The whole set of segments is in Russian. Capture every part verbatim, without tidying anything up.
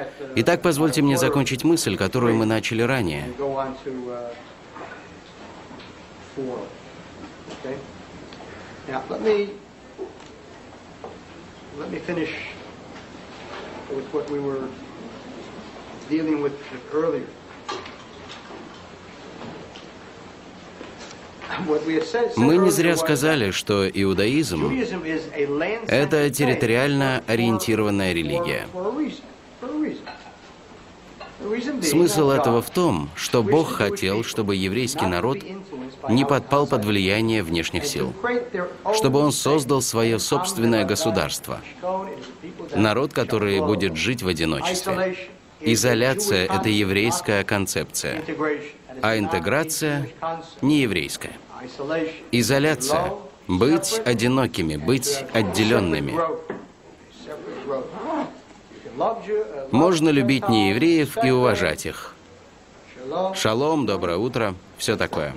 Итак, позвольте мне закончить мысль, которую мы начали ранее. Мы не зря сказали, что иудаизм — это территориально ориентированная религия. Смысл этого в том, что Бог хотел, чтобы еврейский народ не подпал под влияние внешних сил, чтобы он создал свое собственное государство, народ, который будет жить в одиночестве. Изоляция — это еврейская концепция, а интеграция — не еврейская. Изоляция — быть одинокими, быть отделенными. Можно любить неевреев и уважать их. Шалом, доброе утро, все такое.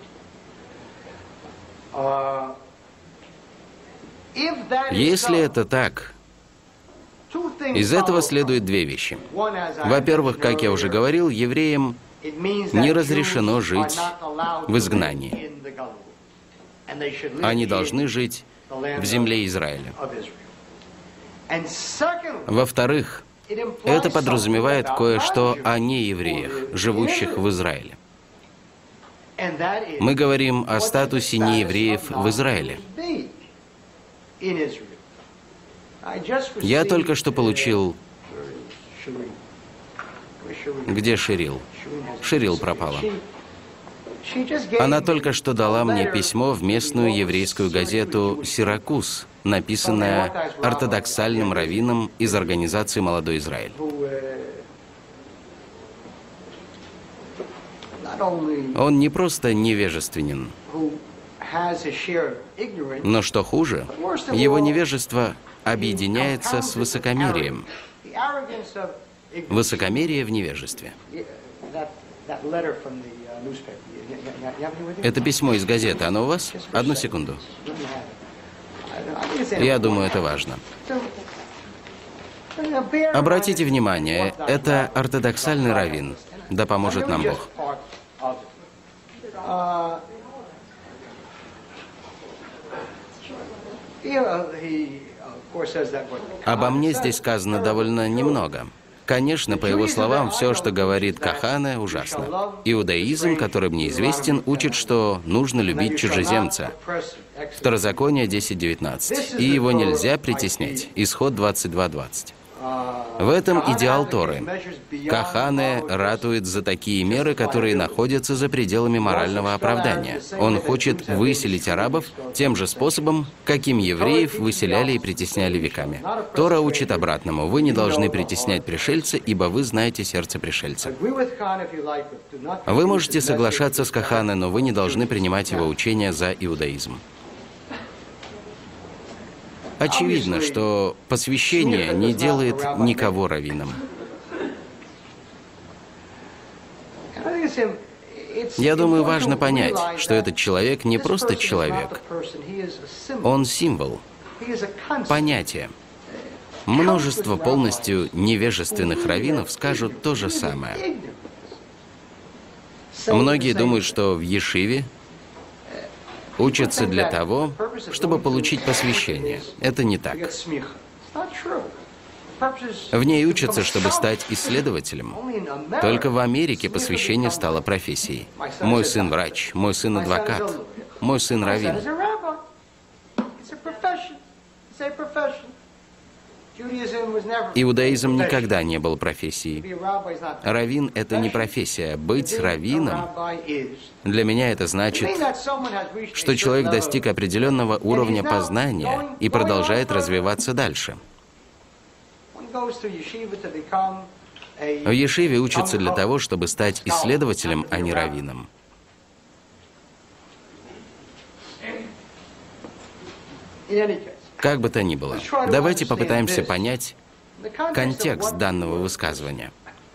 Если это так, из этого следует две вещи. Во-первых, как я уже говорил, евреям не разрешено жить в изгнании. Они должны жить в земле Израиля. Во-вторых, это подразумевает кое-что о неевреях, живущих в Израиле. Мы говорим о статусе неевреев в Израиле. Я только что получил... Где Шерил? Шерил пропала. Она только что дала мне письмо в местную еврейскую газету «Сиракуз», написанное ортодоксальным раввином из организации «Молодой Израиль». Он не просто невежественен, но что хуже, его невежество объединяется с высокомерием. Высокомерие в невежестве. Это письмо из газеты, оно у вас? Одну секунду. Я думаю, это важно. Обратите внимание, это ортодоксальный раввин. Да поможет нам Бог. Обо мне здесь сказано довольно немного. Конечно, по его словам, все, что говорит Кахане, ужасно. Иудаизм, который мне известен, учит, что нужно любить чужеземца. Второзаконие десять девятнадцать. И его нельзя притеснять. Исход двадцать два двадцать. В этом идеал Торы. Кахане ратует за такие меры, которые находятся за пределами морального оправдания. Он хочет выселить арабов тем же способом, каким евреев выселяли и притесняли веками. Тора учит обратному. Вы не должны притеснять пришельца, ибо вы знаете сердце пришельца. Вы можете соглашаться с Кахане, но вы не должны принимать его учения за иудаизм. Очевидно, что посвящение не делает никого раввином. Я думаю, важно понять, что этот человек не просто человек. Он символ, понятие. Множество полностью невежественных раввинов скажут то же самое. Многие думают, что в ешиве учатся для того, чтобы получить посвящение. Это не так. В ней учатся, чтобы стать исследователем. Только в Америке посвящение стало профессией. Мой сын врач, мой сын адвокат, мой сын раввин. Иудаизм никогда не был профессией. Раввин — это не профессия. Быть раввином для меня это значит, что человек достиг определенного уровня познания и продолжает развиваться дальше. В ешиве учатся для того, чтобы стать исследователем, а не раввином. Как бы то ни было, давайте попытаемся понять контекст данного высказывания.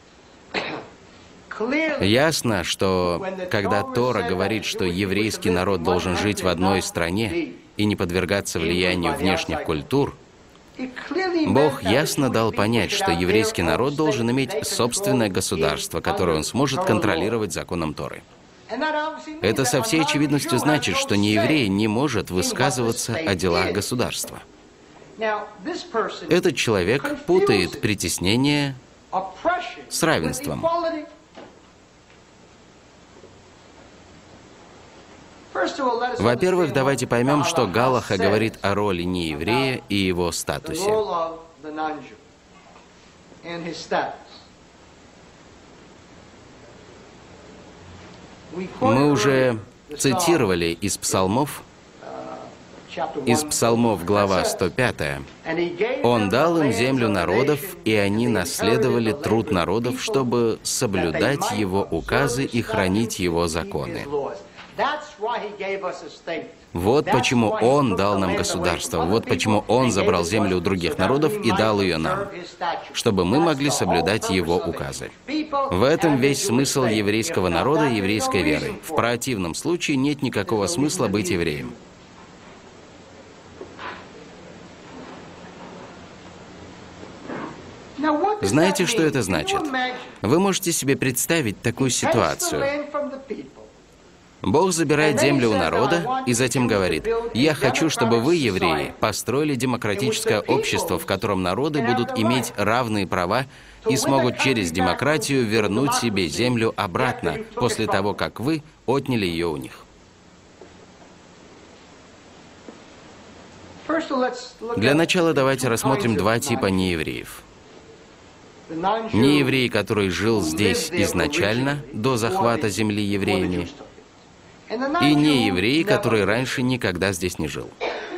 Ясно, что когда Тора говорит, что еврейский народ должен жить в одной стране и не подвергаться влиянию внешних культур, Бог ясно дал понять, что еврейский народ должен иметь собственное государство, которое он сможет контролировать законом Торы. Это со всей очевидностью значит, что нееврей не может высказываться о делах государства. Этот человек путает притеснение с равенством. Во-первых, давайте поймем, что Галаха говорит о роли нееврея и его статусе. Мы уже цитировали из Псалмов, из Псалмов, глава сто пятая. «Он дал им землю народов, и они наследовали труд народов, чтобы соблюдать его указы и хранить его законы». Вот почему Он дал нам государство, вот почему Он забрал землю у других народов и дал ее нам, чтобы мы могли соблюдать Его указы. В этом весь смысл еврейского народа и еврейской веры. В противном случае нет никакого смысла быть евреем. Знаете, что это значит? Вы можете себе представить такую ситуацию. Бог забирает землю у народа и затем говорит: «Я хочу, чтобы вы, евреи, построили демократическое общество, в котором народы будут иметь равные права и смогут через демократию вернуть себе землю обратно после того, как вы отняли ее у них». Для начала давайте рассмотрим два типа неевреев. Нееврей, который жил здесь изначально, до захвата земли евреями, и нееврей, который раньше никогда здесь не жил.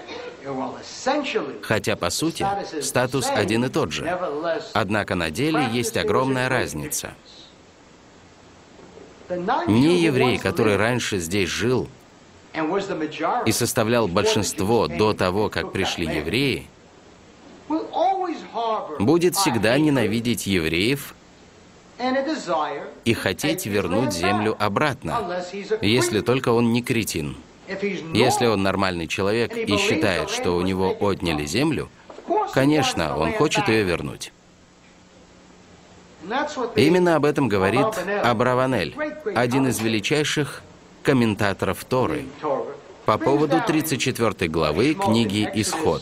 Хотя, по сути, статус один и тот же. Однако на деле есть огромная разница. Нееврей, который раньше здесь жил и составлял большинство до того, как пришли евреи, будет всегда ненавидеть евреев и хотеть вернуть землю обратно, если только он не кретин. Если он нормальный человек и считает, что у него отняли землю, конечно, он хочет ее вернуть. Именно об этом говорит Абраванель, один из величайших комментаторов Торы, по поводу тридцать четвёртой главы книги «Исход».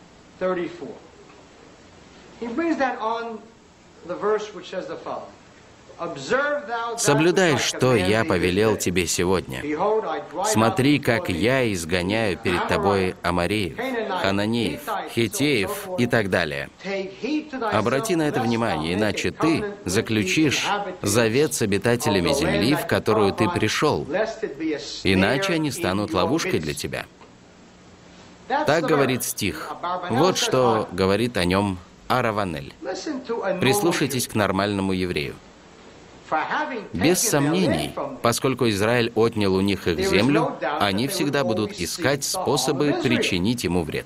«Соблюдай, что я повелел тебе сегодня. Смотри, как я изгоняю перед тобой Амореев, Хананеев, Хиттеев и так далее. Обрати на это внимание, иначе ты заключишь завет с обитателями земли, в которую ты пришел, иначе они станут ловушкой для тебя». Так говорит стих. Вот что говорит о нем Араванель. Прислушайтесь к нормальному еврею. Без сомнений, поскольку Израиль отнял у них их землю, они всегда будут искать способы причинить ему вред.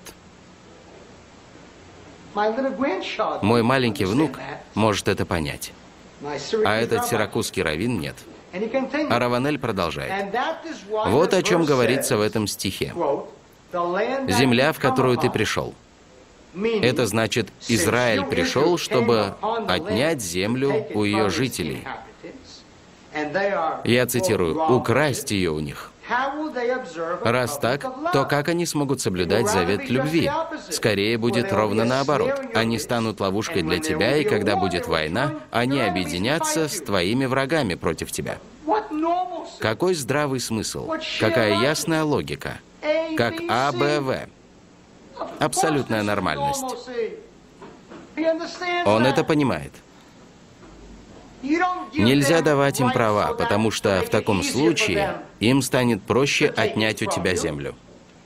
Мой маленький внук может это понять, а этот сиракузский раввин нет. Араванель продолжает. Вот о чем говорится в этом стихе. «Земля, в которую ты пришел». Это значит, Израиль пришел, чтобы отнять землю у ее жителей. Я цитирую: «украсть ее у них». Раз так, то как они смогут соблюдать завет любви? Скорее будет ровно наоборот. Они станут ловушкой для тебя, и когда будет война, они объединятся с твоими врагами против тебя. Какой здравый смысл? Какая ясная логика? Как А, Б, В. Абсолютная нормальность. Он это понимает. Нельзя давать им права, потому что в таком случае им станет проще отнять у тебя землю.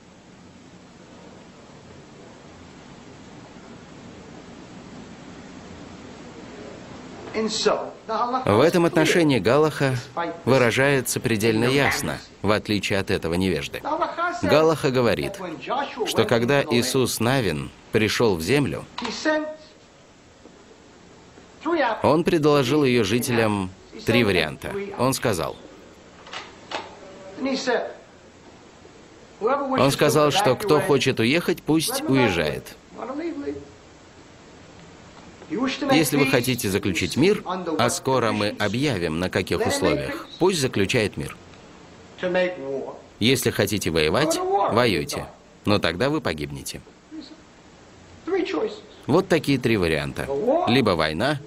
В этом отношении Галаха выражается предельно ясно, в отличие от этого невежды. Галаха говорит, что когда Иисус Навин пришел в землю, он предложил ее жителям три варианта. Он сказал, он сказал, что кто хочет уехать, пусть уезжает. Если вы хотите заключить мир, а скоро мы объявим, на каких условиях, пусть заключает мир. Если хотите воевать, воюйте, но тогда вы погибнете. Вот такие три варианта. Либо война,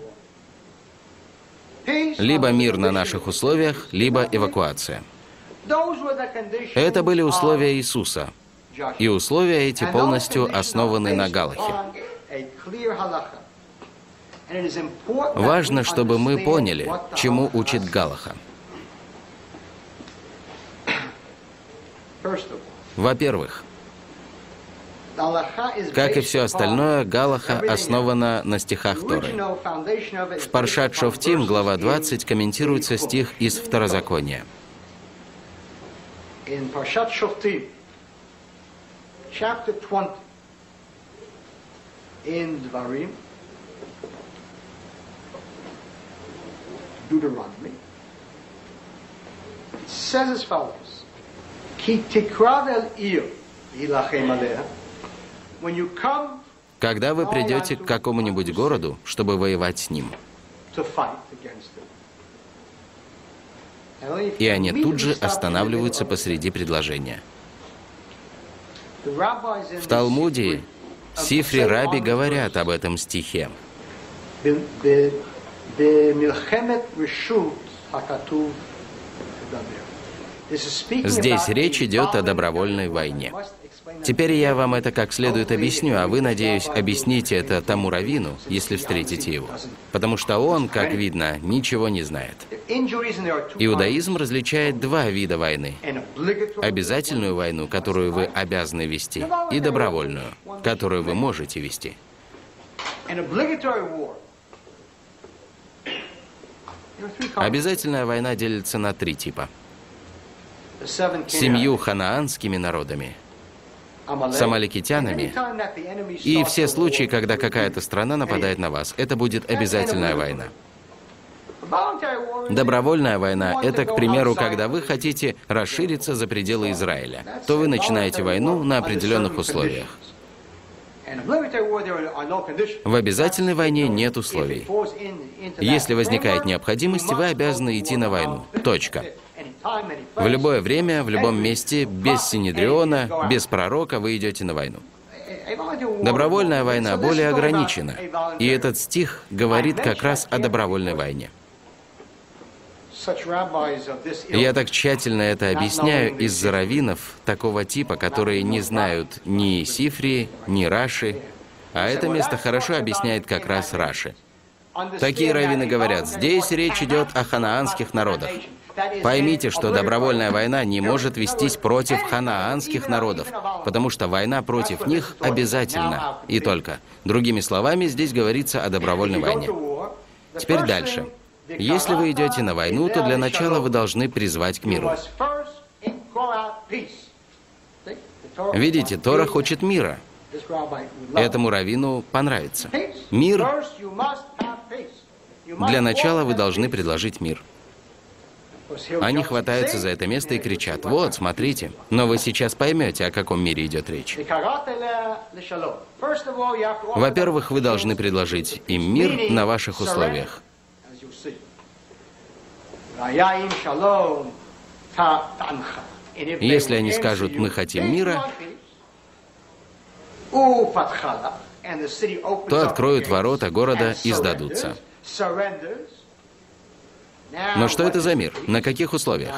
либо мир на наших условиях, либо эвакуация. Это были условия Иисуса. И условия эти полностью основаны на Галахе. Важно, чтобы мы поняли, чему учит Галаха. Во-первых, как и все остальное, Галаха основана на стихах Торы. В Паршат Шофтим, глава двадцать, комментируется стих из Второзакония. Deuteronomy, it says as follows: Ki tikrav el ir yilachem aleha. When you come, когда вы придете к какому-нибудь городу, чтобы воевать с ним, to fight against it. и они тут же останавливаются посреди предложения. В Талмуде Сифри Раби говорят об этом стихе. Здесь речь идет о добровольной войне. Теперь я вам это как следует объясню, а вы, надеюсь, объясните это тому раввину, если встретите его. Потому что он, как видно, ничего не знает. Иудаизм различает два вида войны. Обязательную войну, которую вы обязаны вести, и добровольную, которую вы можете вести. Обязательная война делится на три типа. Семью ханаанскими народами, с амаликитянами и все случаи, когда какая-то страна нападает на вас. Это будет обязательная война. Добровольная война — это, к примеру, когда вы хотите расшириться за пределы Израиля, то вы начинаете войну на определенных условиях. В обязательной войне нет условий. Если возникает необходимость, вы обязаны идти на войну. Точка. В любое время, в любом месте, без синедриона, без пророка вы идете на войну. Добровольная война более ограничена, и этот стих говорит как раз о добровольной войне. Я так тщательно это объясняю из-за раввинов такого типа, которые не знают ни Сифри, ни Раши, а это место хорошо объясняет как раз Раши. Такие раввины говорят, здесь речь идет о ханаанских народах. Поймите, что добровольная война не может вестись против ханаанских народов, потому что война против них обязательна. И только. Другими словами, здесь говорится о добровольной войне. Теперь дальше. Если вы идете на войну, то для начала вы должны призвать к миру. Видите, Тора хочет мира. Этому раввину понравится. Мир. Для начала вы должны предложить мир. Они хватаются за это место и кричат: вот, смотрите. Но вы сейчас поймете, о каком мире идет речь. Во-первых, вы должны предложить им мир на ваших условиях. Если они скажут: мы хотим мира, то откроют ворота города и сдадутся. Но что это за мир? На каких условиях?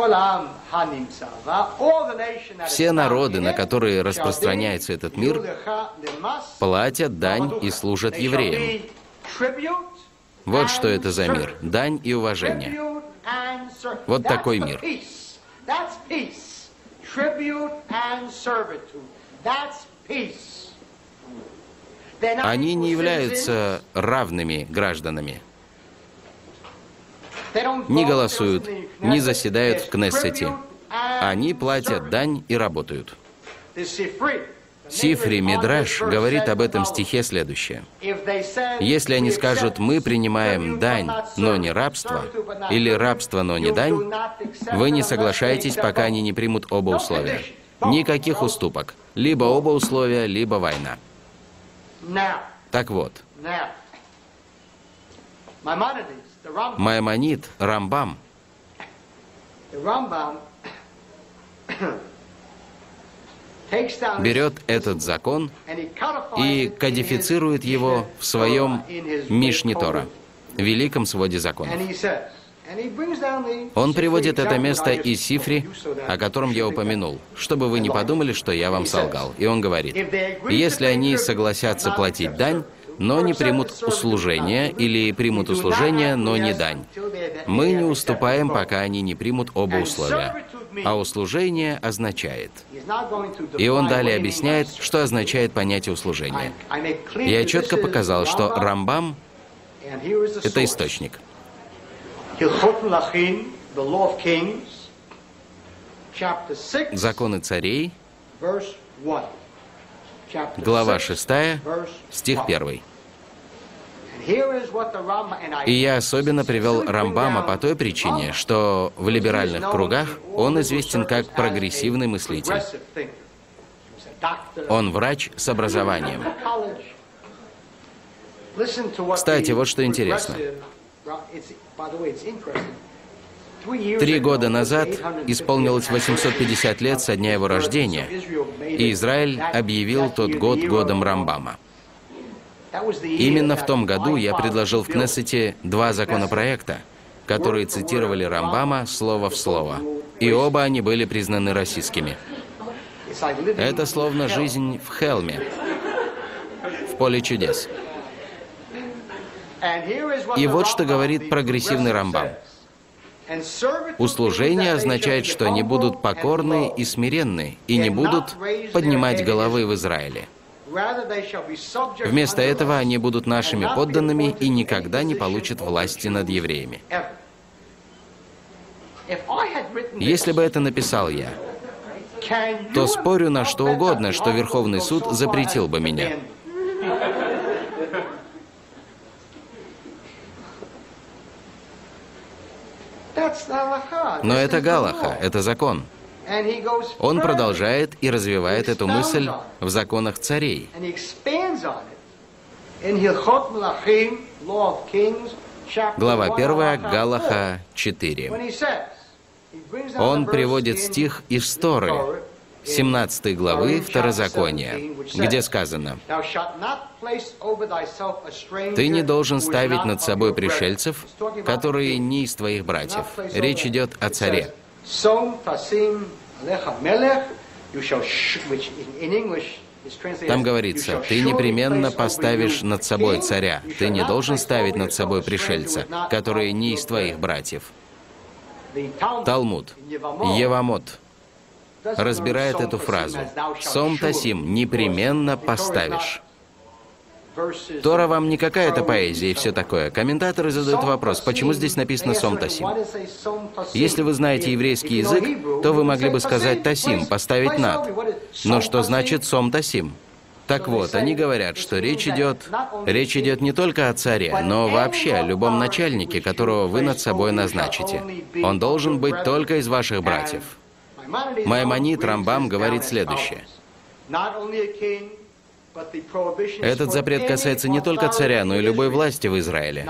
Все народы, на которые распространяется этот мир, платят дань и служат евреям. Вот что это за мир. Дань и уважение. Вот такой мир. Они не являются равными гражданами. Не голосуют, не заседают в Кнессете. Они платят дань и работают. Сифри Мидраш говорит об этом стихе следующее. Если они скажут: мы принимаем дань, но не рабство, или рабство, но не дань, вы не соглашаетесь, пока они не примут оба условия. Никаких уступок. Либо оба условия, либо война. Так вот, Маймонид, Рамбам, берет этот закон и кодифицирует его в своем Мишне Тора, Великом своде законов. Он приводит это место из Сифри, о котором я упомянул, чтобы вы не подумали, что я вам солгал. И он говорит, если они согласятся платить дань, но не примут услужение, или примут услужение, но не дань, мы не уступаем, пока они не примут оба условия. А услужение означает. И он далее объясняет, что означает понятие услужения. Я четко показал, что Рамбам — это источник. Законы царей, глава шестая, стих первый. И я особенно привел Рамбама по той причине, что в либеральных кругах он известен как прогрессивный мыслитель. Он врач с образованием. Кстати, вот что интересно. Три года назад исполнилось восемьсот пятьдесят лет со дня его рождения, и Израиль объявил тот год годом Рамбама. Именно в том году я предложил в Кнессете два законопроекта, которые цитировали Рамбама слово в слово, и оба они были признаны российскими. Это словно жизнь в Хелме, в поле чудес. И вот что говорит прогрессивный Рамбам. Услужение означает, что они будут покорны и смиренны, и не будут поднимать головы в Израиле. Вместо этого они будут нашими подданными и никогда не получат власти над евреями. Если бы это написал я, то спорю на что угодно, что Верховный суд запретил бы меня. Но это галаха, это закон. Он продолжает и развивает эту мысль в законах царей. Глава первая, Галаха четыре. Он приводит стих из Торы, семнадцатой главы Второзакония, где сказано: «Ты не должен ставить над собой пришельцев, которые не из твоих братьев». Речь идет о царе. Там говорится, ты непременно поставишь над собой царя. Ты не должен ставить над собой пришельца, которые не из твоих братьев. Талмуд, Евамот, разбирает эту фразу. Сом тасим, непременно поставишь. Тора вам не какая-то поэзия и все такое. Комментаторы задают вопрос, почему здесь написано «сом тасим». Если вы знаете еврейский язык, то вы могли бы сказать «тасим», поставить над. Но что значит «сом тасим»? Так вот, они говорят, что речь идет, речь идет не только о царе, но вообще о любом начальнике, которого вы над собой назначите. Он должен быть только из ваших братьев. Маймонид Рамбам говорит следующее. Этот запрет касается не только царя, но и любой власти в Израиле.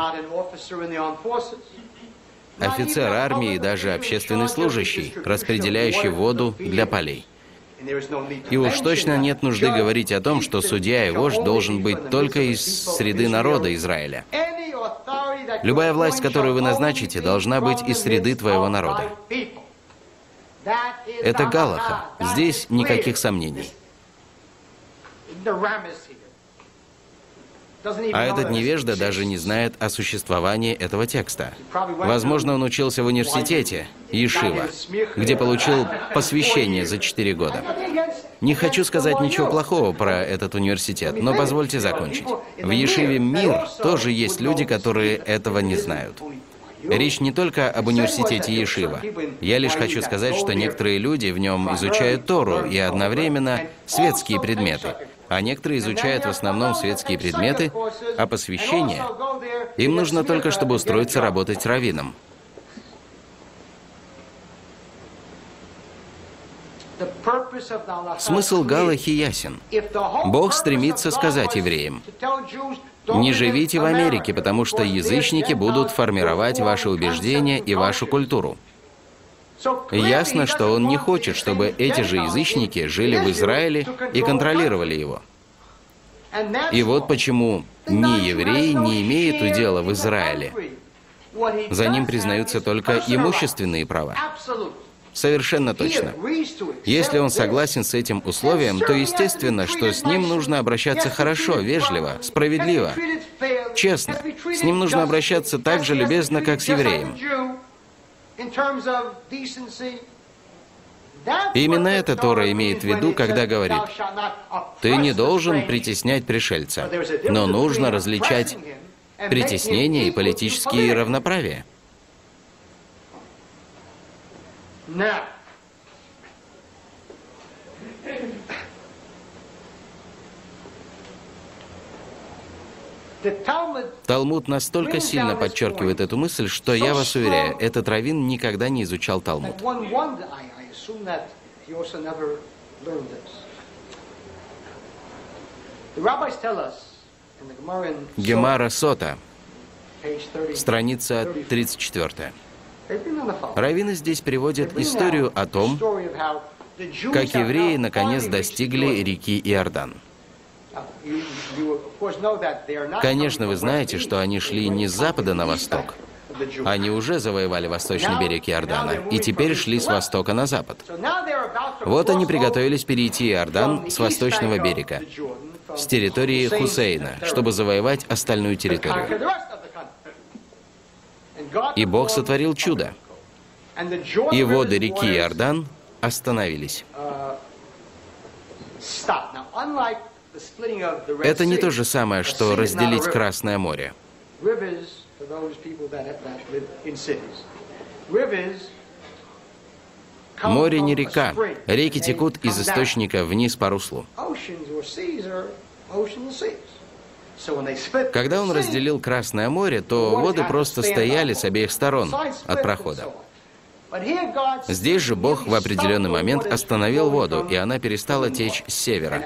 Офицер армии и даже общественный служащий, распределяющий воду для полей. И уж точно нет нужды говорить о том, что судья и вождь должен быть только из среды народа Израиля. Любая власть, которую вы назначите, должна быть из среды твоего народа. Это галаха. Здесь никаких сомнений. А этот невежда даже не знает о существовании этого текста. Возможно, он учился в университете, Ешива, где получил посвящение за четыре года. Не хочу сказать ничего плохого про этот университет, но позвольте закончить. В Ешиве Мир тоже есть люди, которые этого не знают. Речь не только об университете Ешива. Я лишь хочу сказать, что некоторые люди в нем изучают Тору и одновременно светские предметы, а некоторые изучают в основном светские предметы, а посвящение им нужно только, чтобы устроиться работать раввином. Смысл галахи ясен. Бог стремится сказать евреям: Не живите в Америке, потому что язычники будут формировать ваши убеждения и вашу культуру. Ясно, что он не хочет, чтобы эти же язычники жили в Израиле и контролировали его. И вот почему ни еврей не имеет удела в Израиле. За ним признаются только имущественные права. Совершенно точно. Если он согласен с этим условием, то естественно, что с ним нужно обращаться хорошо, вежливо, справедливо, честно. С ним нужно обращаться так же любезно, как с евреем. Именно это Тора имеет в виду, когда говорит: «Ты не должен притеснять пришельца», но нужно различать притеснение и политические равноправия. Талмуд настолько сильно подчеркивает эту мысль, что я вас уверяю, этот раввин никогда не изучал Талмуд. Гемара Сота, страница тридцать четвёртая. Раввины здесь приводят историю о том, как евреи наконец достигли реки Иордан. Конечно, вы знаете, что они шли не с запада на восток. Они уже завоевали восточный берег Иордана и теперь шли с востока на запад. Вот они приготовились перейти Иордан с восточного берега, с территории Хусейна, чтобы завоевать остальную территорию. И Бог сотворил чудо. И воды реки Иордан остановились. Это не то же самое, что разделить Красное море. Море не река. Реки текут из источника вниз по руслу. Когда он разделил Красное море, то воды просто стояли с обеих сторон от прохода. Здесь же Бог в определенный момент остановил воду, и она перестала течь с севера.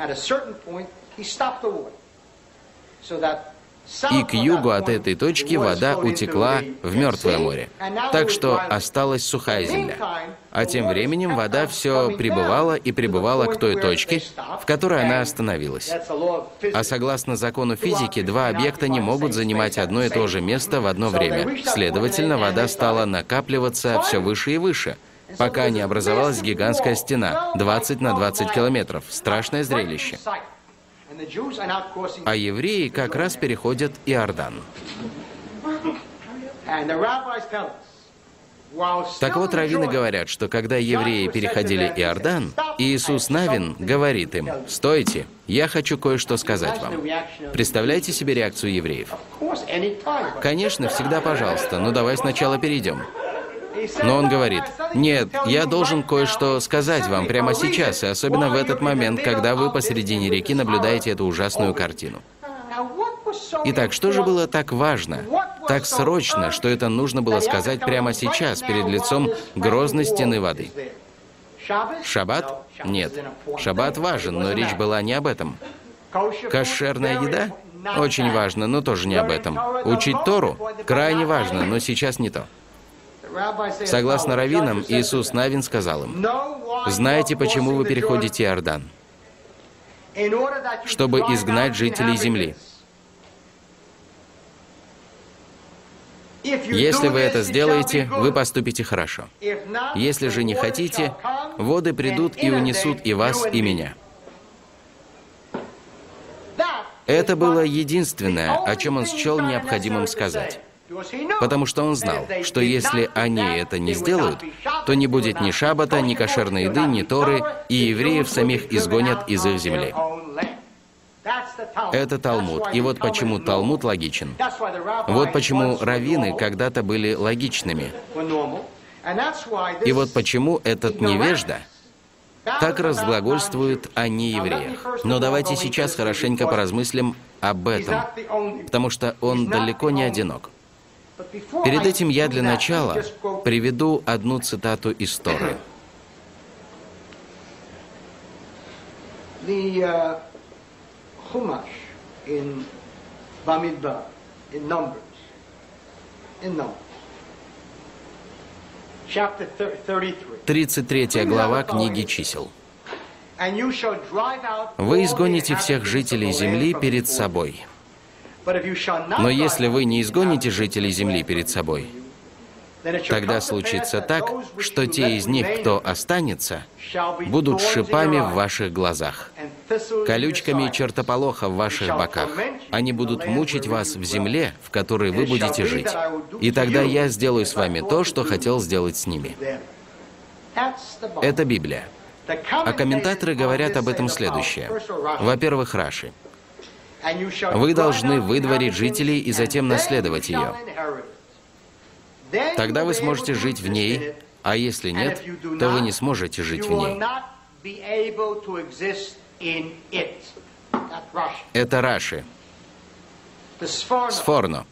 И к югу от этой точки вода утекла в Мертвое море. Так что осталась сухая земля. А тем временем вода все прибывала и прибывала к той точке, в которой она остановилась. А согласно закону физики, два объекта не могут занимать одно и то же место в одно время. Следовательно, вода стала накапливаться все выше и выше, пока не образовалась гигантская стена, двадцать на двадцать километров. Страшное зрелище. А евреи как раз переходят Иордан. Так вот, раввины говорят, что когда евреи переходили Иордан, Иисус Навин говорит им: «Стойте, я хочу кое-что сказать вам». Представляете себе реакцию евреев? Конечно, всегда пожалуйста, но давай сначала перейдем. Но он говорит: «Нет, я должен кое-что сказать вам прямо сейчас, и особенно в этот момент, когда вы посередине реки наблюдаете эту ужасную картину». Итак, что же было так важно, так срочно, что это нужно было сказать прямо сейчас, перед лицом грозной стены воды? Шаббат? Нет. Шаббат важен, но речь была не об этом. Кошерная еда? Очень важно, но тоже не об этом. Учить Тору? Крайне важно, но сейчас не то. Согласно раввинам, Иисус Навин сказал им: «Знаете, почему вы переходите Иордан? Чтобы изгнать жителей земли. Если вы это сделаете, вы поступите хорошо. Если же не хотите, воды придут и унесут и вас, и меня». Это было единственное, о чем он счел необходимым сказать. Потому что он знал, что если они это не сделают, то не будет ни шаббата, ни кошерной еды, ни Торы, и евреев самих изгонят из их земли. Это Талмуд. И вот почему Талмуд логичен. Вот почему раввины когда-то были логичными. И вот почему этот невежда так разглагольствует о неевреях. Но давайте сейчас хорошенько поразмыслим об этом, потому что он далеко не одинок. Перед этим я для начала приведу одну цитату из Торы. Bamidbar, in Numbers. In Numbers. Chapter thirty-three. тридцать третья глава книги чисел. And you shall drive out Вы изгоните всех жителей земли перед собой. Но если вы не изгоните жителей земли перед собой, тогда случится так, что те из них, кто останется, будут шипами в ваших глазах, колючками чертополоха в ваших боках. Они будут мучить вас в земле, в которой вы будете жить. И тогда я сделаю с вами то, что хотел сделать с ними. Это Библия. А комментаторы говорят об этом следующее. Во-первых, Раши. Вы должны выдворить жителей и затем наследовать ее. Тогда вы сможете жить в ней, а если нет, то вы не сможете жить в ней. Это Раши. Сфорно.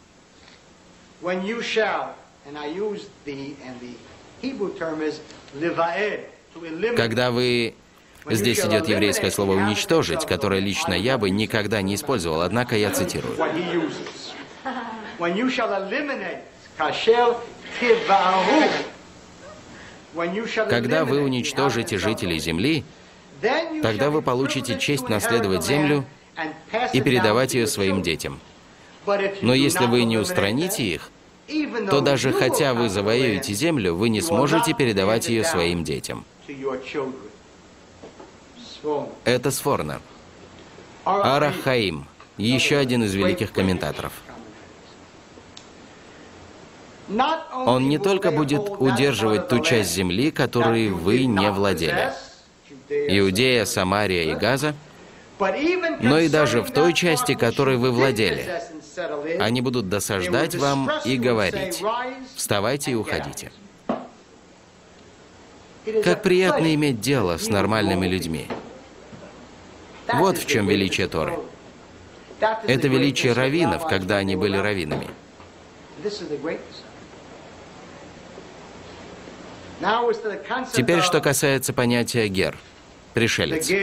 Когда вы... Здесь идет еврейское слово «уничтожить», которое лично я бы никогда не использовал, однако я цитирую. Когда вы уничтожите жителей земли, тогда вы получите честь наследовать землю и передавать ее своим детям. Но если вы не устраните их, то даже хотя вы завоюете землю, вы не сможете передавать ее своим детям. Это Сфорно. Ара Хаим, еще один из великих комментаторов. Он не только будет удерживать ту часть земли, которой вы не владели, Иудея, Самария и Газа, но и даже в той части, которой вы владели. Они будут досаждать вам и говорить: «Вставайте и уходите». Как приятно иметь дело с нормальными людьми. Вот в чем величие Торы. Это величие раввинов, когда они были раввинами. Теперь, что касается понятия гер, пришелец.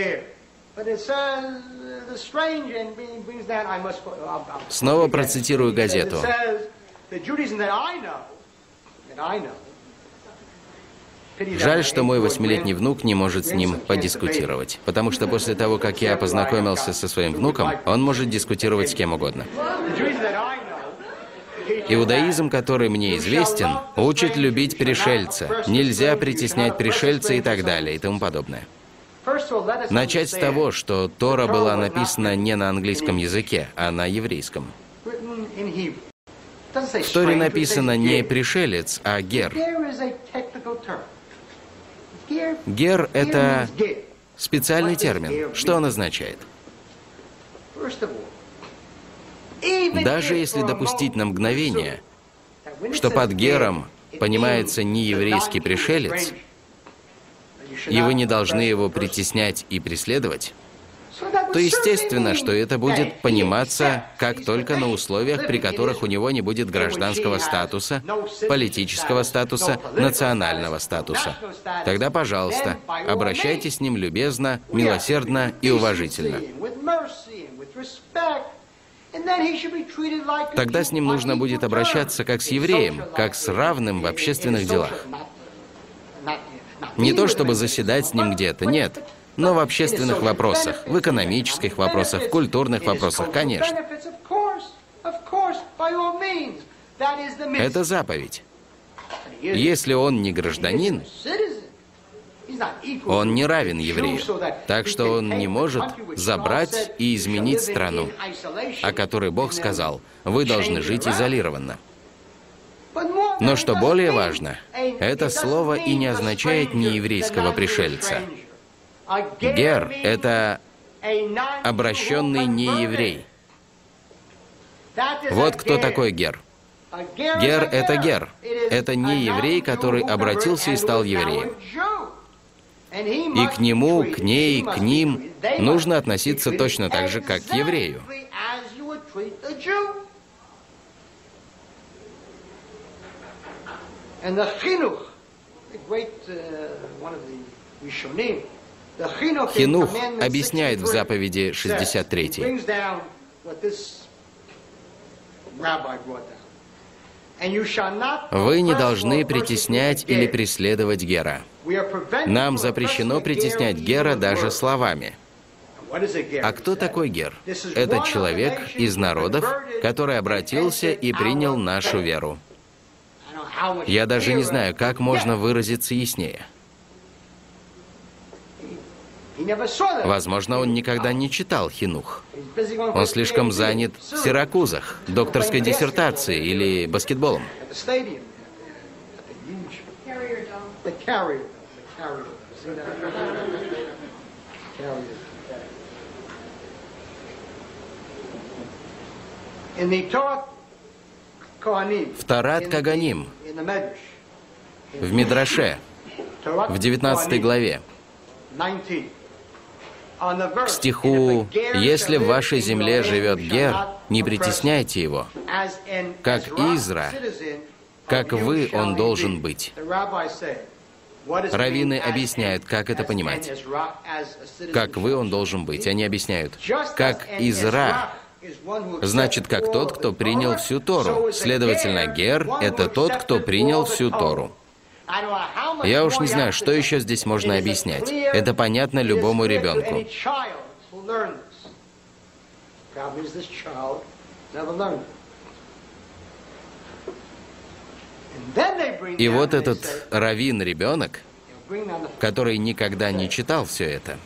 Снова процитирую газету. Жаль, что мой восьмилетний внук не может с ним подискутировать, потому что после того, как я познакомился со своим внуком, он может дискутировать с кем угодно. Иудаизм, который мне известен, учит любить пришельца, нельзя притеснять пришельца и так далее, и тому подобное. Начать с того, что Тора была написана не на английском языке, а на еврейском. В Торе написано не пришелец, а гер. Гер — это специальный термин. Что он означает? Даже если допустить на мгновение, что под гером понимается нееврейский пришелец, и вы не должны его притеснять и преследовать, то естественно, что это будет пониматься как только на условиях, при которых у него не будет гражданского статуса, политического статуса, национального статуса. Тогда, пожалуйста, обращайтесь с ним любезно, милосердно и уважительно. Тогда с ним нужно будет обращаться как с евреем, как с равным в общественных делах. Не то чтобы заседать с ним где-то, нет. Но в общественных вопросах, в экономических вопросах, в культурных вопросах, конечно. Это заповедь. Если он не гражданин, он не равен еврею. Так что он не может забрать и изменить страну, о которой Бог сказал: вы должны жить изолированно. Но что более важно, это слово и не означает нееврейского пришельца. Гер — это обращенный нееврей. Вот кто такой гер. Гер — это гер. Это не еврей, который обратился и стал евреем. И к нему, к ней, к ним нужно относиться точно так же, как к еврею. Хинух объясняет в заповеди шестьдесят третьей. Вы не должны притеснять или преследовать гера. Нам запрещено притеснять гера даже словами. А кто такой гер? Это человек из народов, который обратился и принял нашу веру. Я даже не знаю, как можно выразиться яснее. Возможно, он никогда не читал Хинух. Он слишком занят в Сиракузах, докторской диссертацией или баскетболом. В Торат Каганим, в Мидраше, в девятнадцатой главе, к стиху «Если в вашей земле живет гер, не притесняйте его, как Изра, как вы он должен быть». Раввины объясняют, как это понимать. Как вы он должен быть. Они объясняют, как Изра, значит, как тот, кто принял всю Тору. Следовательно, гер — это тот, кто принял всю Тору. Я уж не знаю, что еще здесь можно объяснять. Это понятно любому ребенку. И вот этот раввин-ребенок, который никогда не читал все это.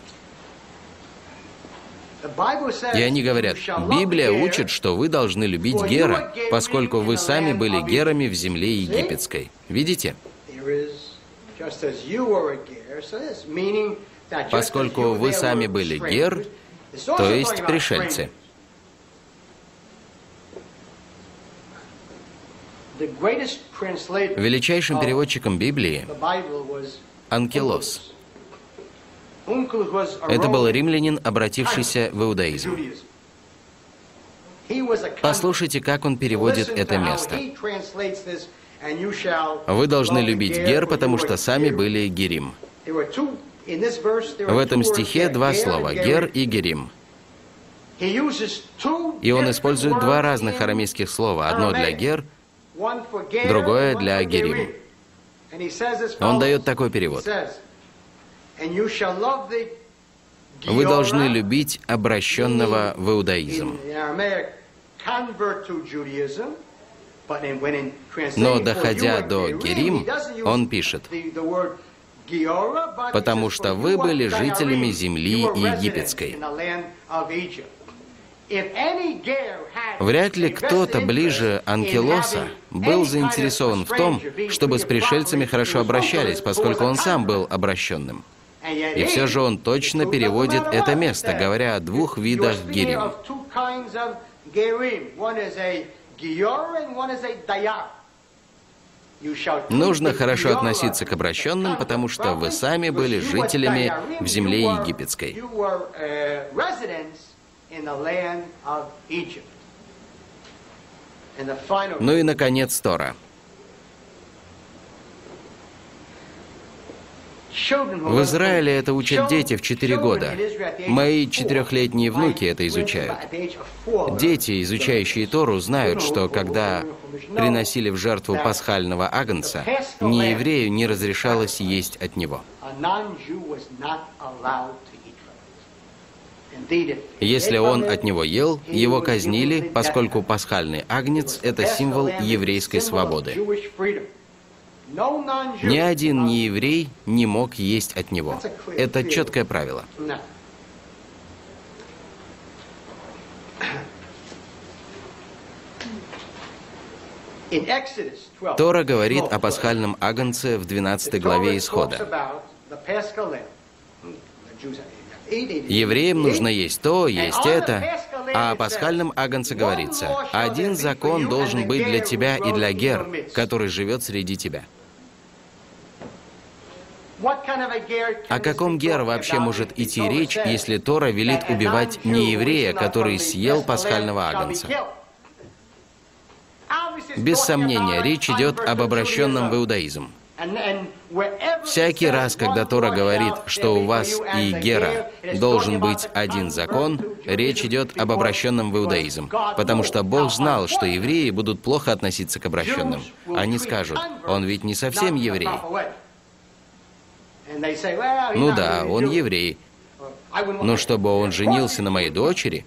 И они говорят, Библия учит, что вы должны любить гера, поскольку вы сами были герами в земле египетской. Видите? Поскольку вы сами были гер, то есть пришельцы. Величайшим переводчиком Библии Анкилос. Это был римлянин, обратившийся в иудаизм. Послушайте, как он переводит это место. Вы должны любить гер, потому что сами были герим. В этом стихе два слова — гер и герим. И он использует два разных арамейских слова. Одно для гер, другое для герим. Он дает такой перевод. Вы должны любить обращенного в иудаизм. Но, доходя до герим, он пишет, потому что вы были жителями земли египетской. Вряд ли кто-то ближе Анкилоса был заинтересован в том, чтобы с пришельцами хорошо обращались, поскольку он сам был обращенным. И все же он точно переводит это место, говоря о двух видах герим. Нужно хорошо относиться к обращенным, потому что вы сами были жителями в земле египетской. Ну и, наконец, Тора. В Израиле это учат дети в четыре года. Мои четырехлетние внуки это изучают. Дети, изучающие Тору, знают, что когда приносили в жертву пасхального агнца, нееврею не разрешалось есть от него. Если он от него ел, его казнили, поскольку пасхальный агнец — это символ еврейской свободы. Ни один нееврей не мог есть от него. Это четкое правило. Тора говорит о пасхальном агнце в двенадцатой главе Исхода. Евреям нужно есть то, есть это, а о пасхальном агнце говорится: один закон должен быть для тебя и для гер, который живет среди тебя. О каком гер вообще может идти речь, если Тора велит убивать нееврея, который съел пасхального агнца? Без сомнения, речь идет об обращенном в иудаизм. Всякий раз, когда Тора говорит, что у вас и Гера должен быть один закон, речь идет об обращенном в иудаизм. Потому что Бог знал, что евреи будут плохо относиться к обращенным. Они скажут: он ведь не совсем еврей. Ну да, он еврей. Но чтобы он женился на моей дочери,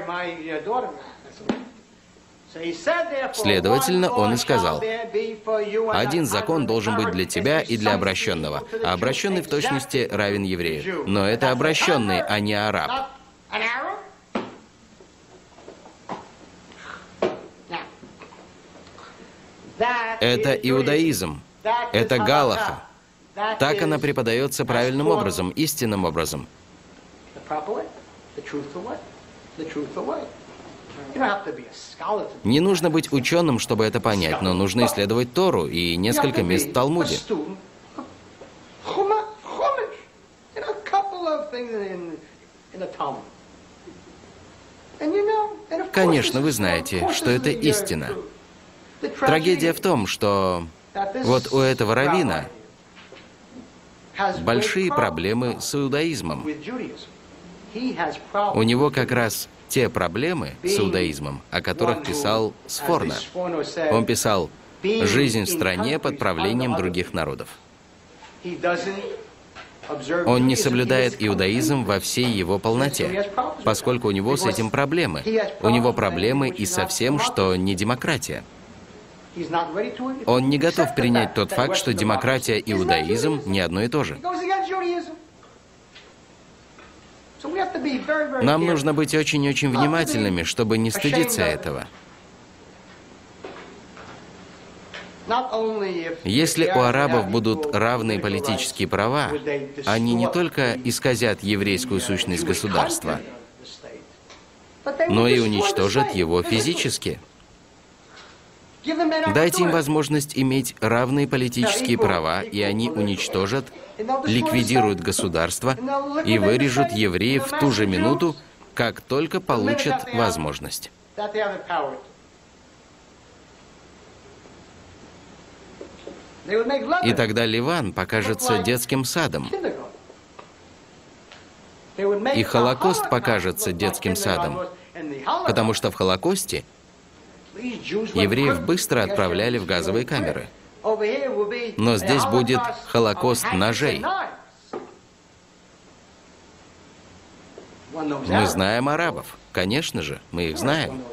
следовательно, он и сказал: один закон должен быть для тебя и для обращенного, а обращенный в точности равен еврею. Но это обращенный, а не араб. Это иудаизм. Это галаха. Так она преподается правильным образом, истинным образом. Не нужно быть ученым, чтобы это понять, но нужно исследовать Тору и несколько мест в Талмуде. Конечно, вы знаете, что это истина. Трагедия в том, что вот у этого раввина большие проблемы с иудаизмом. У него как раз те проблемы с иудаизмом, о которых писал Сфорна. Он писал: «Жизнь в стране под правлением других народов». Он не соблюдает иудаизм во всей его полноте, поскольку у него с этим проблемы. У него проблемы и со всем, что не демократия. Он не готов принять тот факт, что демократия и иудаизм не одно и то же. Нам нужно быть очень-очень внимательными, чтобы не стыдиться этого. Если у арабов будут равные политические права, они не только исказят еврейскую сущность государства, но и уничтожат его физически. Дайте им возможность иметь равные политические права, и они уничтожат, ликвидируют государство и вырежут евреев в ту же минуту, как только получат возможность. И тогда Ливан покажется детским садом. И Холокост покажется детским садом, потому что в Холокосте евреев быстро отправляли в газовые камеры. Но здесь будет Холокост ножей. Мы знаем арабов. Конечно же, мы их знаем.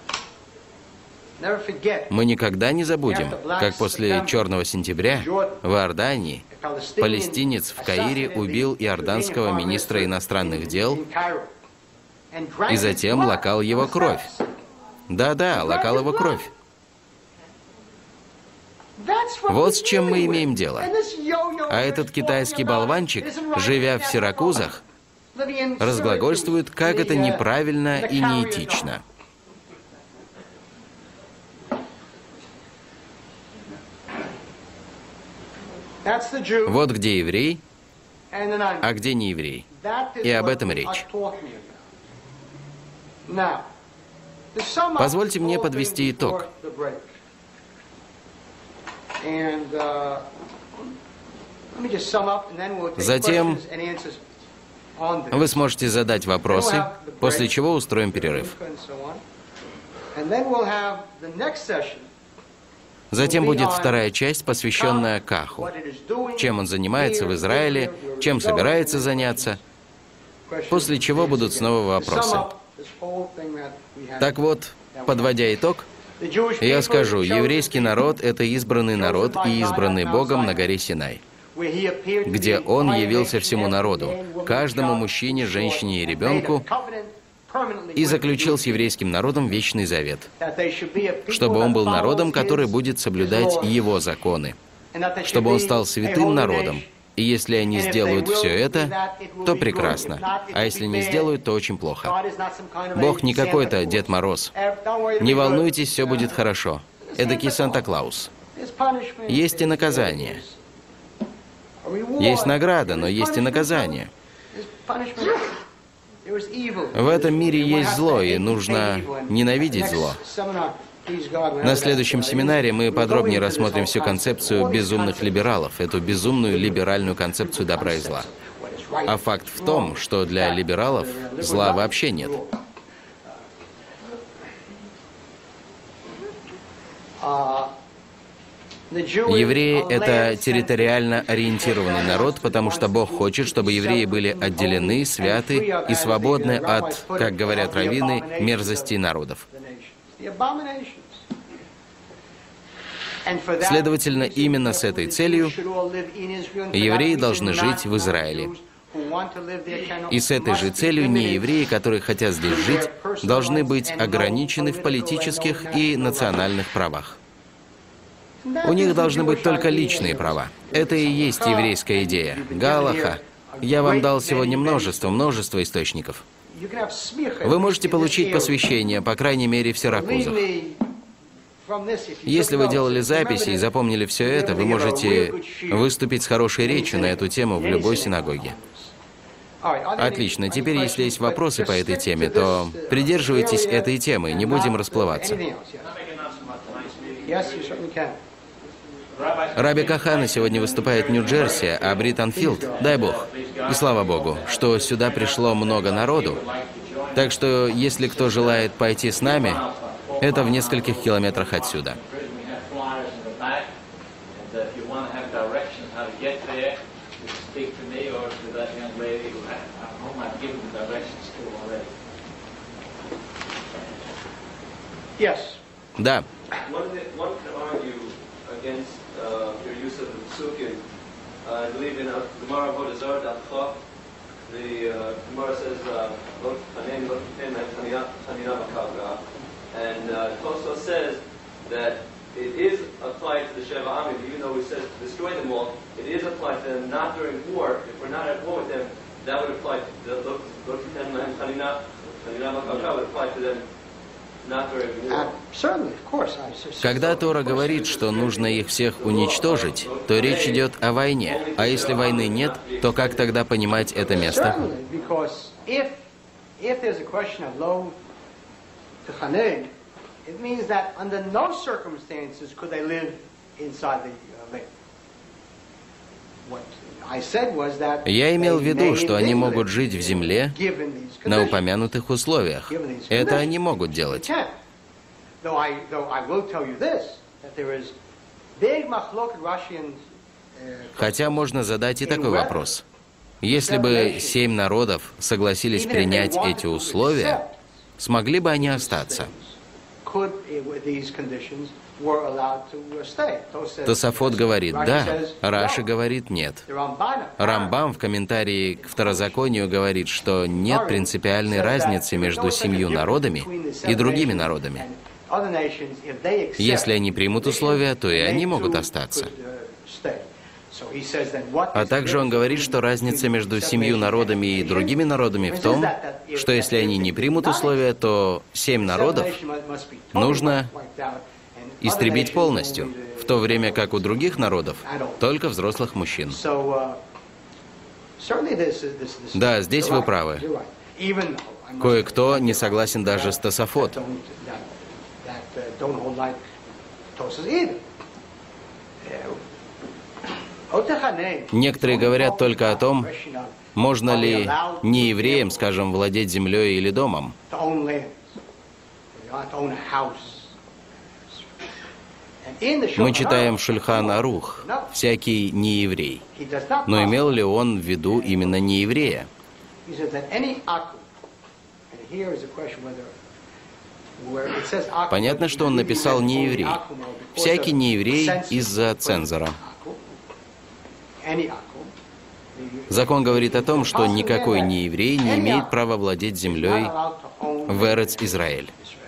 Мы никогда не забудем, как после Черного сентября в Иордании палестинец в Каире убил иорданского министра иностранных дел и затем лакал его кровь. Да-да, лакал его кровь. Вот с чем мы имеем дело. А этот китайский болванчик, живя в Сиракузах, разглагольствует, как это неправильно и неэтично. Вот где еврей, а где не еврей. И об этом речь. Позвольте мне подвести итог. Затем вы сможете задать вопросы, после чего устроим перерыв. Затем будет вторая часть, посвященная Каху. Чем он занимается в Израиле, чем собирается заняться, после чего будут снова вопросы. Так вот, подводя итог, я скажу, еврейский народ — это избранный народ и избранный Богом на горе Синай, где Он явился всему народу, каждому мужчине, женщине и ребенку, и заключил с еврейским народом вечный завет, чтобы он был народом, который будет соблюдать Его законы, чтобы он стал святым народом. И если они сделают все это, то прекрасно. А если не сделают, то очень плохо. Бог не какой-то Дед Мороз. Не волнуйтесь, все будет хорошо. Эдакий Санта-Клаус. Есть и наказание. Есть награда, но есть и наказание. В этом мире есть зло, и нужно ненавидеть зло. На следующем семинаре мы подробнее рассмотрим всю концепцию безумных либералов, эту безумную либеральную концепцию добра и зла. А факт в том, что для либералов зла вообще нет. Евреи — это территориально ориентированный народ, потому что Бог хочет, чтобы евреи были отделены, святы и свободны от, как говорят раввины, мерзостей народов. Следовательно, именно с этой целью евреи должны жить в Израиле. И с этой же целью неевреи, которые хотят здесь жить, должны быть ограничены в политических и национальных правах. У них должны быть только личные права. Это и есть еврейская идея. Галаха. Я вам дал сегодня множество, множество источников. Вы можете получить посвящение, по крайней мере, в Сиракузах. Если вы делали записи и запомнили все это, вы можете выступить с хорошей речью на эту тему в любой синагоге. Отлично. Теперь, если есть вопросы по этой теме, то придерживайтесь этой темы, не будем расплываться. Раби Кахана сегодня выступает в Нью-Джерси, а Бриттон-Филд, дай бог, и слава богу, что сюда пришло много народу. Так что, если кто желает пойти с нами, это в нескольких километрах отсюда. Да. Against uh, your use of the psukim. Uh, I believe in uh, Gemara Vodazar Dafcha. The uh, Gemara says, and uh, it also says that it is applied to the Sheva Amim, even though it says to destroy them all, it is applied to them not during war. If we're not at war with them, that would apply to the Hanina, Hanina would apply to them. Когда Тора говорит, что нужно их всех уничтожить, то речь идет о войне. А если войны нет, то как тогда понимать это место? Я имел в виду, что они могут жить в земле на упомянутых условиях. Это они могут делать. Хотя можно задать и такой вопрос. Если бы семь народов согласились принять эти условия, смогли бы они остаться? Тосафот говорит «да», Раши говорит «нет». Рамбам в комментарии к Второзаконию говорит, что нет принципиальной разницы между семью народами и другими народами. Если они примут условия, то и они могут остаться. А также он говорит, что разница между семью народами и другими народами в том, что если они не примут условия, то семь народов нужно истребить полностью, в то время как у других народов только взрослых мужчин. Да, здесь вы правы. Кое-кто не согласен даже с Тосафот. Некоторые говорят только о том, можно ли неевреям, скажем, владеть землей или домом. Мы читаем в Шульхан Арух «всякий нееврей». Но имел ли он в виду именно нееврея? Понятно, что он написал «нееврей». «Всякий нееврей» из-за цензора. Закон говорит о том, что никакой нееврей не имеет права владеть землей в Эрец Израиль.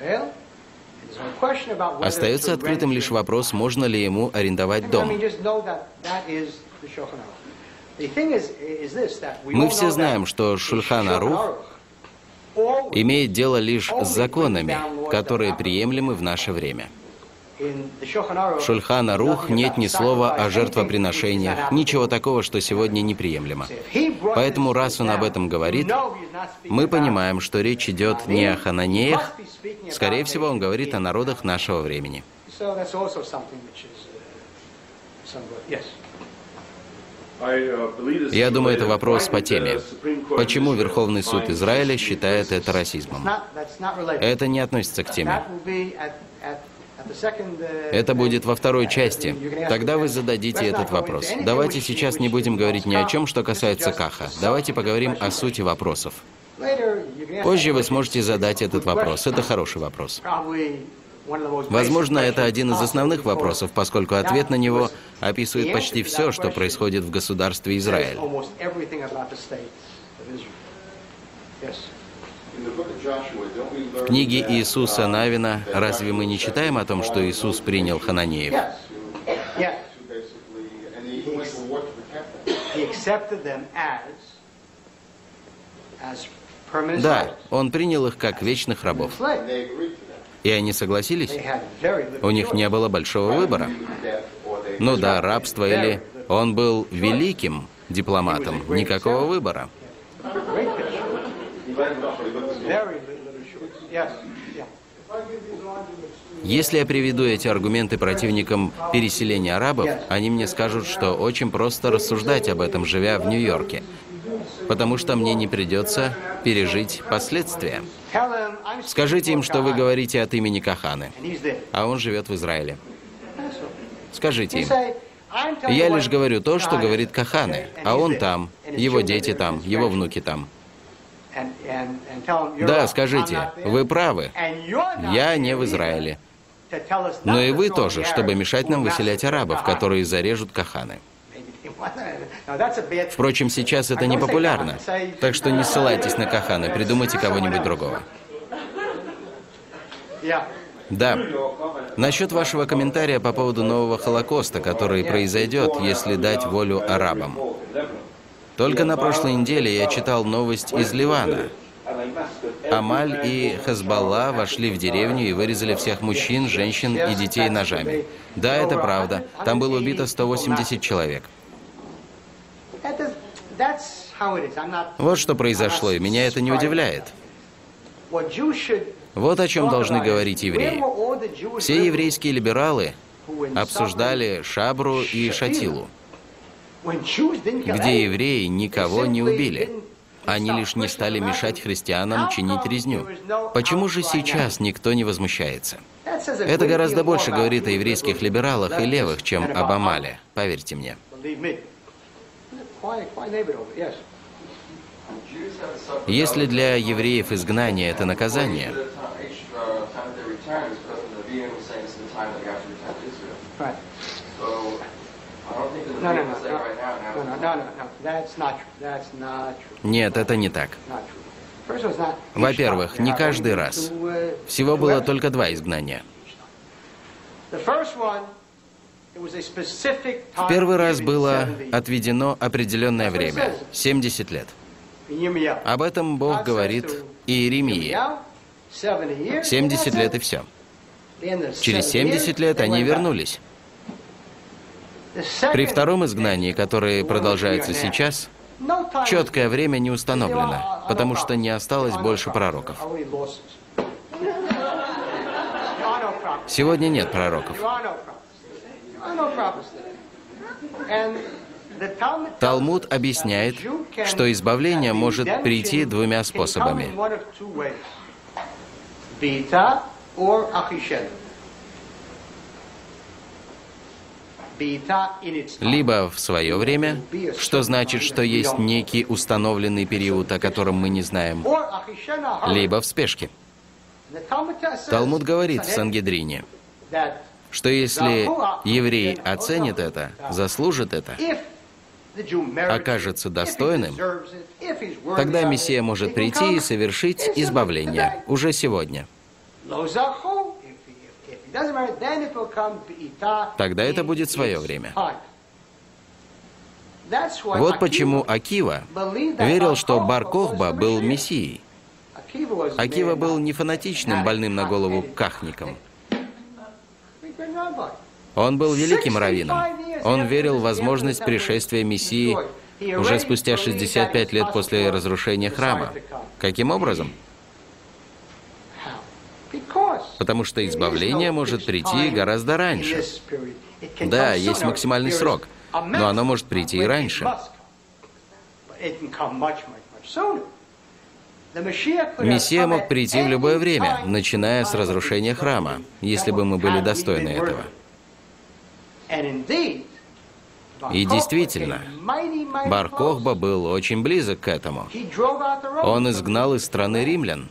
Остается открытым лишь вопрос, можно ли ему арендовать дом. Мы все знаем, что Шульхан Арух имеет дело лишь с законами, которые приемлемы в наше время. В Шульхан Арух нет ни слова о жертвоприношениях, ничего такого, что сегодня неприемлемо. Поэтому, раз он об этом говорит, мы понимаем, что речь идет не о хананеях, скорее всего, он говорит о народах нашего времени. Я думаю, это вопрос по теме. Почему Верховный суд Израиля считает это расизмом? Это не относится к теме. Это будет во второй части. Тогда вы зададите этот вопрос. Давайте сейчас не будем говорить ни о чем, что касается Каха. Давайте поговорим о сути вопросов. Позже вы сможете задать этот вопрос. Это хороший вопрос. Возможно, это один из основных вопросов, поскольку ответ на него описывает почти все, что происходит в государстве Израиль. В книге Иисуса Навина разве мы не читаем о том, что Иисус принял хананеев? Да, он принял их как вечных рабов. И они согласились? У них не было большого выбора. Ну да, рабство или... Он был великим дипломатом, никакого выбора. Если я приведу эти аргументы противникам переселения арабов, они мне скажут, что очень просто рассуждать об этом, живя в Нью-Йорке, потому что мне не придется пережить последствия. Скажите им, что вы говорите от имени Каханы, а он живет в Израиле. Скажите им. Я лишь говорю то, что говорит Каханы, а он там, его дети там, его внуки там. Да, скажите, вы правы, я не в Израиле. Но и вы тоже, чтобы мешать нам выселять арабов, которые зарежут Каханы. Впрочем, сейчас это не популярно, так что не ссылайтесь на Каханы, придумайте кого-нибудь другого. Да. Насчет вашего комментария по поводу нового Холокоста, который произойдет, если дать волю арабам. Только на прошлой неделе я читал новость из Ливана. Амаль и Хезболла вошли в деревню и вырезали всех мужчин, женщин и детей ножами. Да, это правда. Там было убито сто восемьдесят человек. Вот что произошло, и меня это не удивляет. Вот о чем должны говорить евреи. Все еврейские либералы обсуждали Шабру и Шатилу, где евреи никого не убили. Они лишь не стали мешать христианам чинить резню. Почему же сейчас никто не возмущается? Это гораздо больше говорит о еврейских либералах и левых, чем об Амале, поверьте мне. Если для евреев изгнание — это наказание, нет, это не так. Во-первых, не каждый раз. Всего было только два изгнания. В первый раз было отведено определенное время — семьдесят лет. Об этом Бог говорит Иеремии. семьдесят лет и все. Через семьдесят лет они вернулись. При втором изгнании, которое продолжается сейчас, четкое время не установлено, потому что не осталось больше пророков. Сегодня нет пророков. Талмуд объясняет, что избавление может прийти двумя способами. Либо в свое время, что значит, что есть некий установленный период, о котором мы не знаем, либо в спешке. Талмуд говорит в Сангедрине, что если еврей оценит это, заслужит это, окажется достойным, тогда Мессия может прийти и совершить избавление уже сегодня. Тогда это будет свое время. Вот почему Акива верил, что Бар-Кохба был Мессией. Акива был не фанатичным, больным на голову кахником. Он был великим раввином. Он верил в возможность пришествия Мессии уже спустя шестьдесят пять лет после разрушения храма. Каким образом? Потому что избавление может прийти гораздо раньше. Да, есть максимальный срок, но оно может прийти и раньше. Мессия мог прийти в любое время, начиная с разрушения храма, если бы мы были достойны этого. И действительно, Бар-Кохба был очень близок к этому. Он изгнал из страны римлян.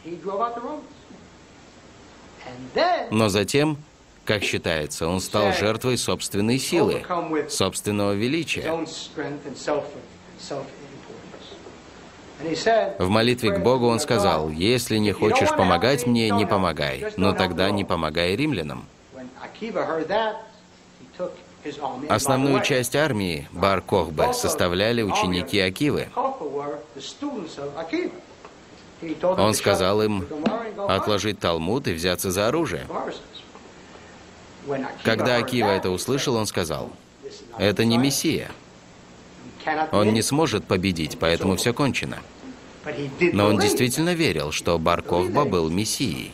Но затем, как считается, он стал жертвой собственной силы, собственного величия. В молитве к Богу он сказал: «Если не хочешь помогать мне, не помогай, но тогда не помогай римлянам». Основную часть армии Бар-Кохбы составляли ученики Акивы. Он сказал им отложить Талмуд и взяться за оружие. Когда Акива это услышал, он сказал: «Это не Мессия. Он не сможет победить, поэтому все кончено». Но он действительно верил, что Бар-Кохба был Мессией.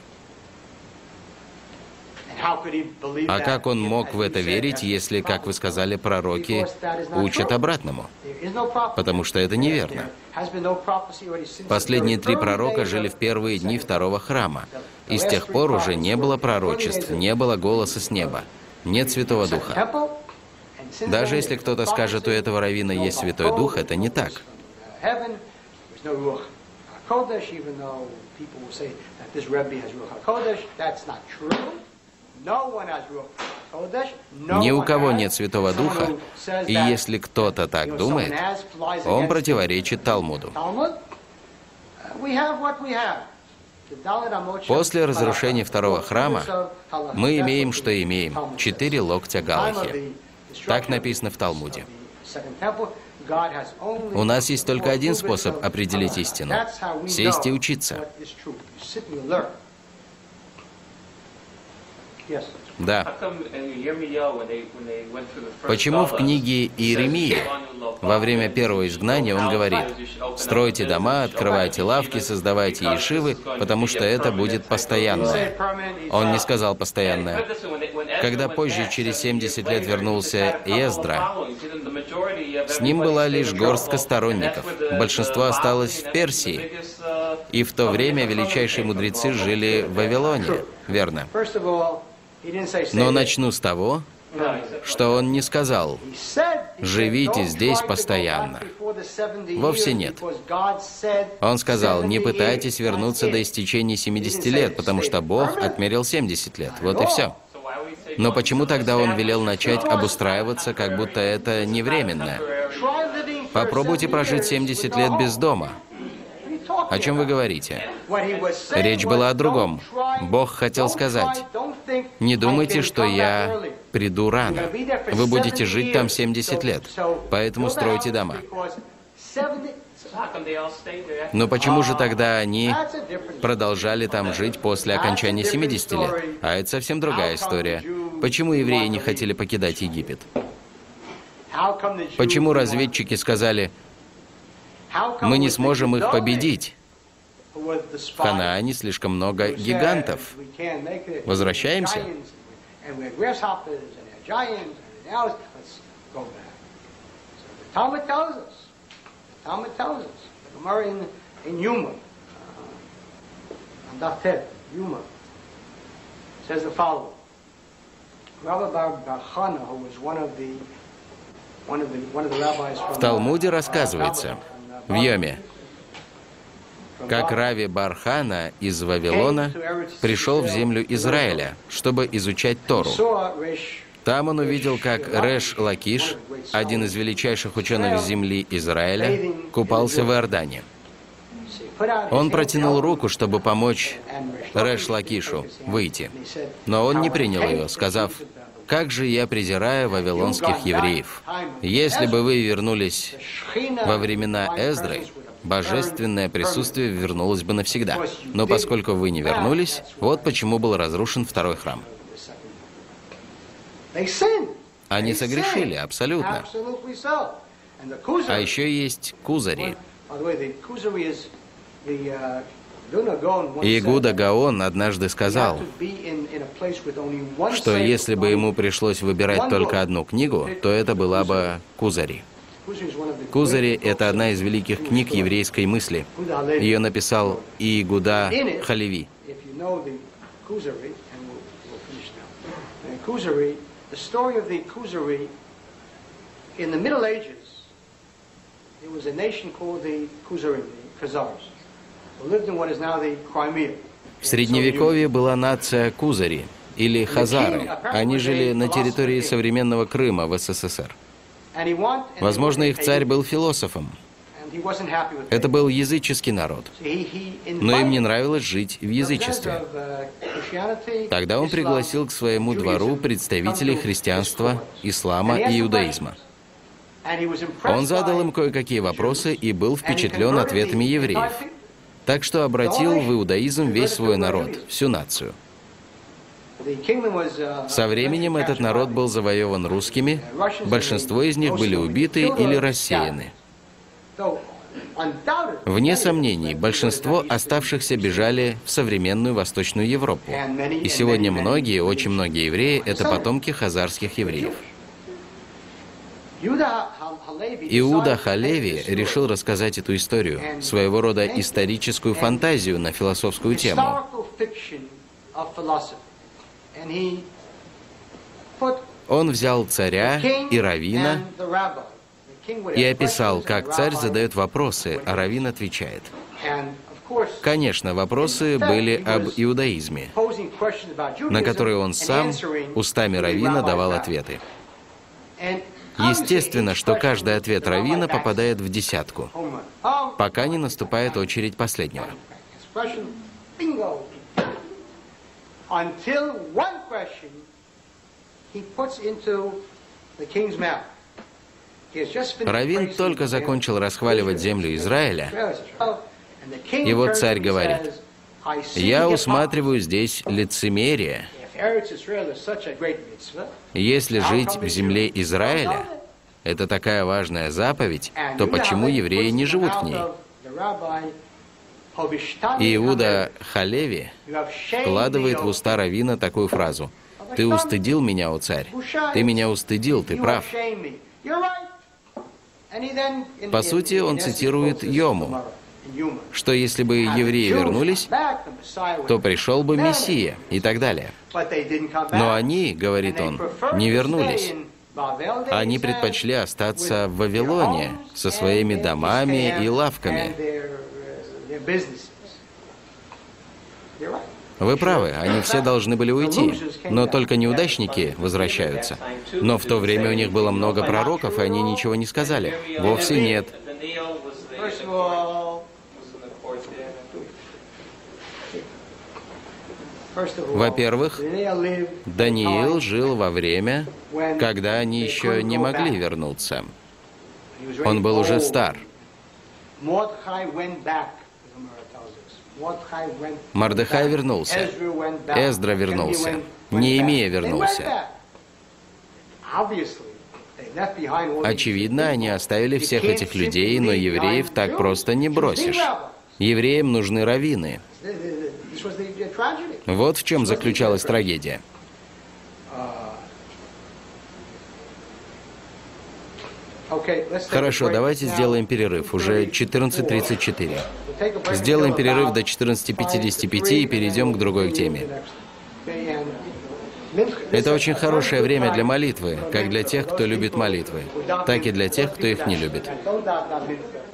А как он мог в это верить, если, как вы сказали, пророки учат обратному? Потому что это неверно. Последние три пророка жили в первые дни второго храма. И с тех пор уже не было пророчеств, не было голоса с неба, нет Святого Духа. Даже если кто-то скажет, у этого раввина есть Святой Дух, это не так. Ни у кого нет Святого Духа, и если кто-то так думает, он противоречит Талмуду. После разрушения второго храма мы имеем, что имеем, четыре локтя Галахи. Так написано в Талмуде. У нас есть только один способ определить истину — сесть и учиться. Да. Почему в книге Иеремии во время первого изгнания он говорит: «Стройте дома, открывайте лавки, создавайте ешивы, потому что это будет постоянное». Он не сказал «постоянное». Когда позже, через семьдесят лет, вернулся Эздра, с ним была лишь горстка сторонников. Большинство осталось в Персии. И в то время величайшие мудрецы жили в Вавилоне, верно? Но начну с того, что он не сказал: «Живите здесь постоянно». Вовсе нет. Он сказал: «Не пытайтесь вернуться до истечения семидесяти лет, потому что Бог отмерил семьдесят лет». Вот и все. Но почему тогда он велел начать обустраиваться, как будто это не временное? Попробуйте прожить семьдесят лет без дома. О чем вы говорите? Речь была о другом. Бог хотел сказать: «Не думайте, что я приду рано. Вы будете жить там семьдесят лет, поэтому стройте дома». Но почему же тогда они продолжали там жить после окончания семидесяти лет? А это совсем другая история. Почему евреи не хотели покидать Египет? Почему разведчики сказали: «Мы не сможем их победить. В Ханаане слишком много гигантов. Возвращаемся?» В Талмуде рассказывается, в Йоме, как Рави Бар-Хана из Вавилона пришел в землю Израиля, чтобы изучать Тору. Там он увидел, как Реш Лакиш, один из величайших ученых земли Израиля, купался в Иордане. Он протянул руку, чтобы помочь Реш Лакишу выйти, но он не принял ее, сказав: «Как же я презираю вавилонских евреев! Если бы вы вернулись во времена Эздры, божественное присутствие вернулось бы навсегда. Но поскольку вы не вернулись, вот почему был разрушен второй храм». They sinned. Они They согрешили, sinned. абсолютно. Absolutely so. And the Kuzari, А еще есть Кузари. by the way, the Kuzari is the uh, Vilna Gaon once И said Игуда that Гаон однажды you сказал, have to be in- in a place with only one что sefer, если бы ему пришлось выбирать только одну книгу, то это была бы Кузари. Kuzari is one of the Кузари great — это books одна of из великих Jewish книг story. еврейской мысли. Yehuda Halevi. Ее написал Игуда In it, Халеви. If you know the Kuzari, and we'll, we'll finish now. And Kuzari, the story of the Kuzari, in the Middle Ages, there was a nation called the Kuzarim, the Khazars, who lived in what is now the Crimea. В Средневековье была нация Кузари, или Хазары. Они жили на территории современного Крыма в СССР. And he want- and Возможно, he их wanted царь a- был философом. and he wasn't happy with Это it. был языческий народ. So he- he Но им не invited нравилось жить в язычестве. representatives of, uh, Christianity, Тогда он Islam, пригласил к своему двору представителей христианства, ислама и иудаизма. and he was impressed Он задал by- им кое-какие вопросы и был and he впечатлен converted ответами the евреев. entire people. Так что обратил в иудаизм весь свой народ, всю нацию. The kingdom was, uh, Со временем этот народ был завоеван русскими, большинство из них были убиты или рассеяны. So, undoubtedly, Вне сомнений, большинство оставшихся бежали в современную Восточную Европу. И сегодня многие, очень многие евреи — это потомки хазарских евреев. Yehuda Halevi Иуда decided to Халеви make this решил рассказать эту историю, своего рода историческую фантазию на философскую тему. historical fiction of philosophy. And he put Он взял царя king и раввина and the rabbi. The king would и have описал, questions, как and the царь rabbi задает вопросы, would- а раввин отвечает. And, of course, Конечно, вопросы были об иудаизме, posing questions about Judaism на которые он and сам answering устами the раввина rabbi's давал rabbi. ответы. And Естественно, что каждый ответ the rabbi раввина backs попадает в десятку, home run. Oh, пока не наступает очередь последнего. expression, bingo. Until one question he puts into the king's mouth. He has just finished Раввин praising только the закончил Israel. расхваливать землю Израиля, And the king и вот turns царь and говорит, says, "I see «Я hypocrisy. усматриваю здесь лицемерие. If Eretz Israel is such a great mitzvah, Если how жить come в the земле Jews don't Израиля know that?" — это такая важная заповедь, And то Yehuda почему Halevi евреи puts не in the живут в mouth ней?» of the rabbi, "Hovishhtani И Иуда Halevi, Халеви you have shamed вкладывает me, в O уста раввина такую фразу: «Ты устыдил меня, о царь! Ты меня устыдил, ты You прав». have shamed me. You're right. And he then, in- По in- сути, in он essence, цитирует quotes this Йому, Gemara in Yuma. что если бы And the евреи Jews вернулись, come back, the Messiah would то come пришел бы back. Мессия и так далее. But they didn't come back. Но они, говорит And they он, preferred не to вернулись. stay in Babel, they Они said, предпочли остаться with в Вавилоне their homes со своими and their домами и stand лавками. and their, uh, their businesses. You're right. Вы правы, они все должны были уйти, но только неудачники возвращаются. Но в то время у них было много пророков, и они ничего не сказали. Вовсе нет. First of all, first of all, Во-первых, Daniel lived Даниил жил во время, when когда они they еще couldn't не go могли back. вернуться. He was Он very был уже old. стар. Mordechai went back, the Gemara tells us. Mordechai went Мордехай back. вернулся. Ezra went back. Эздра Nehemiah вернулся. went- went Неемия back. They went вернулся. back. Obviously, they left behind all these Очевидно, они people. оставили You всех can't этих simply людей, но leave евреев behind так Jews. просто не Jews need бросишь. rabbis. Евреям нужны раввины. This was the- the tragedy. Вот в чем заключалась трагедия. Okay, let's take a Хорошо, break. Давайте Now, сделаем перерыв. Уже четырнадцать тридцать четыре. we'll take a break Сделаем until перерыв about до четырнадцати пятидесяти пяти five и перейдем к другой теме. Это очень хорошее время для молитвы, как для тех, кто любит молитвы, так и для тех, кто их не любит. Don't doubt that mincha.